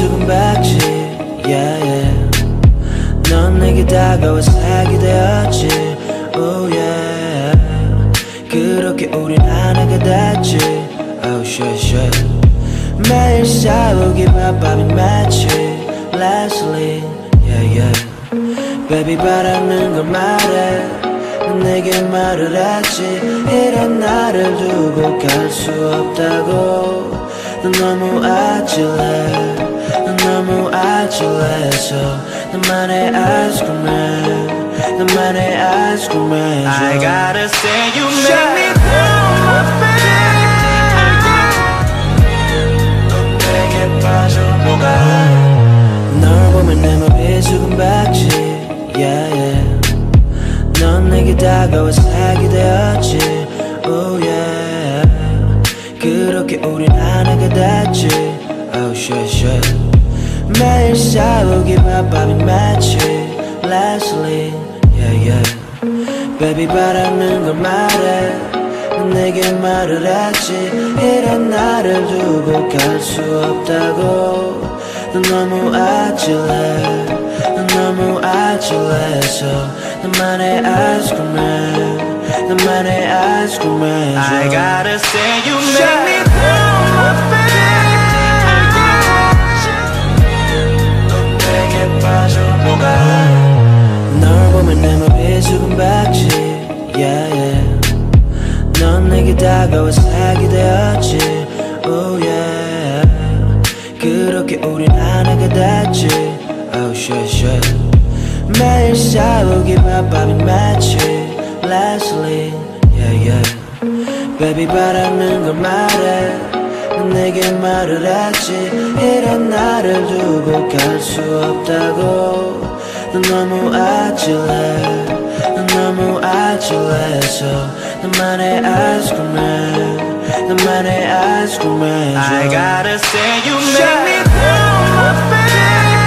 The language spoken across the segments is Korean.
수금박지 yeah, yeah. 넌 내게 다가와 사귀게 되었지 oh yeah. 그렇게 우린 하나가 됐지 oh shit shit. 매일 싸우기 바빠진 마치 Leslie yeah, yeah. Baby 바라는 건 말해 넌 내게 말을 했지 이런 나를 두고 갈 수 없다고 넌 너무 아찔해 넌 너무 아찔해서 너만의 아이스크림 너만의 아이스크림 I gotta say you make me feel my baby 넌 내게 빠져 녹아 널 보면 내 맘이 수금박지 yeah, yeah. 넌 내게 다가와 사귀게 되었지 oh yeah. 그렇게 우린 하나가 됐지 oh shit shit. 매일 싸우기 바빠진 마치 Leslie yeah, yeah. Baby 바라는 건 말해 넌 내게 말을 했지 이런 나를 두고 갈 수 없다고 넌 너무 아찔해 넌 너무 아찔해서 너만의 아이스크림 너만의 아이스크림 I gotta say you make me feel my baby 넌 내게 빠져 녹아 널 보면 내 맘이 수금박지 yeah, yeah. 넌 내게 다가와 사귀게 되었지 oh yeah. 그렇게 우린 하나가 됐지 oh shit shit. 매일 싸우기 바빠진 마치 Leslie yeah, yeah. Baby 바라는 건 말해 넌 내게 말을 했지 이런 나를 두고 갈 수 없다고 넌 너무 아찔해 넌 너무 아찔해서 너만의 아이스크림 너만의 아이스크림 I gotta say you make me feel my baby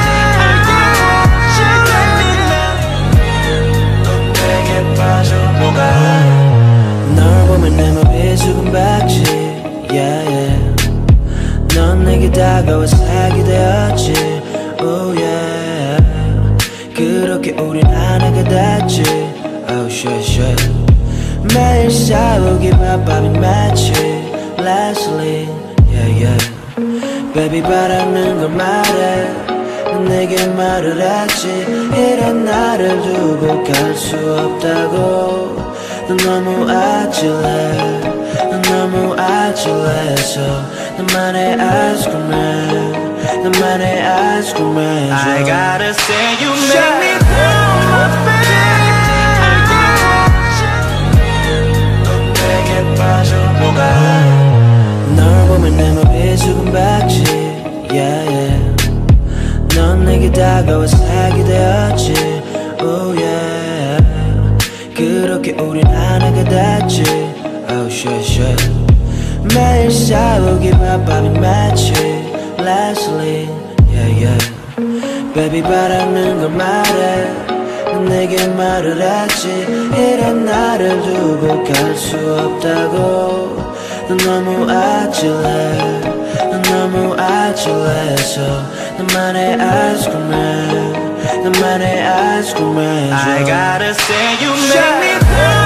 넌 내게 빠져 녹아 널 보면 내 맘이 수금박지 yeah, yeah. 넌 내게 다가와 사귀게 되었지 oh yeah. 그렇게 우린 하나가 됐지 oh shit shit. 매일 싸우기 바빠진 마치 Leslie yeah, yeah. Baby 바라는 건 말해 넌 내게 말을 했지 이런 나를 두고 갈 수 없다고 넌 너무 아찔해 넌 너무 아찔해서 너만의 아이스크림 너만의 아이스크림 I gotta say you make me feel my baby 넌 내게 빠져 녹아 널 보면 내 맘이 수금박지 yeah, yeah. 넌 내게 다가와 사귀게 되었지 oh yeah. 그렇게 우린 하나가 됐지 oh shit shit. 매일 싸우기 바빠진 마치 Leslie yeah, yeah. Baby 바라는 건 말해 넌 내게 말을 했지 이런 나를 두고 갈 수 없다고 넌 너무 아찔해 넌 너무 아찔해서 너만의 아이스크림 너만의 아이스크림 I gotta say you make me feel